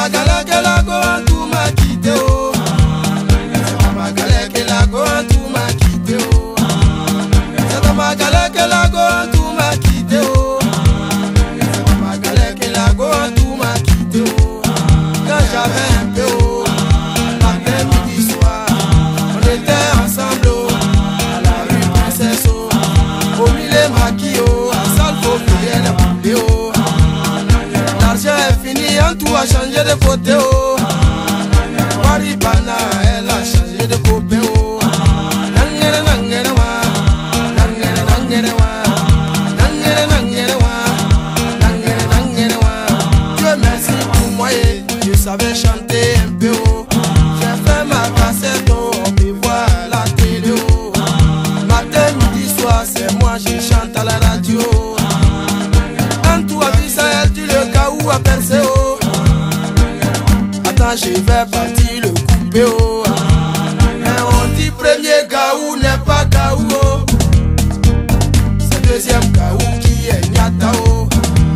galère que la go tout m'a quitté oh. C'est dans ma galère que la go tout m'a quitté oh. C'est dans ma galère que la go tout m'a quitté oh. C'est dans ma galère que la go tout m'a quitté oh. Quand j'avais un peu oh, matin, midi, soir, on était ensemble oh, à la rue Princesse oh, au milieu maquis oh, à salle faut payer les poulets oh. L'argent est fini, en tout a changé de côté oh. Waribana, elle a changé de copain oh. Nangere nangere wa, nangere nangere wa, nangere nangere wa, nangere nangere wa. Dieu merci pour moi et je savais chanter un peu oh. J'ai fait ma cassette oh, on me voit à la télé oh. Matin, midi, soir, c'est moi je chante à la radio. En tout a vu ça, elle dit le cas où a percé oh. Attends, je vais partir le couper oh. Mais on dit premier gaou n'est pas gaou oh. C'est deuxième gaou qui est nyata oh.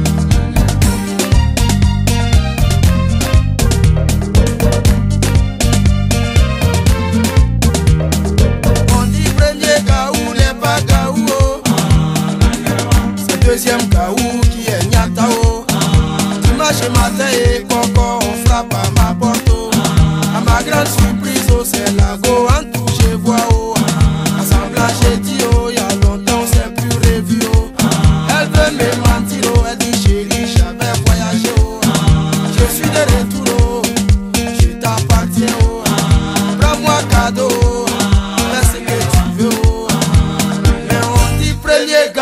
On dit premier gaou n'est pas gaou oh. C'est deuxième gaou qui est nyata oh. Dimanche matin et coco on frappe à ma porte oh. À ma grande surprise oh, c'est la go en tout je vois oh. En semblant j'ai dit oh, y'a longtemps on s'est plus revu oh. Elle veut me mentir oh, elle dit chérie j'avais voyagé oh. Je suis de retour oh, je t'appartiens oh. Prends-moi cadeau oh, fais ce que tu veux oh. Mais on dit premier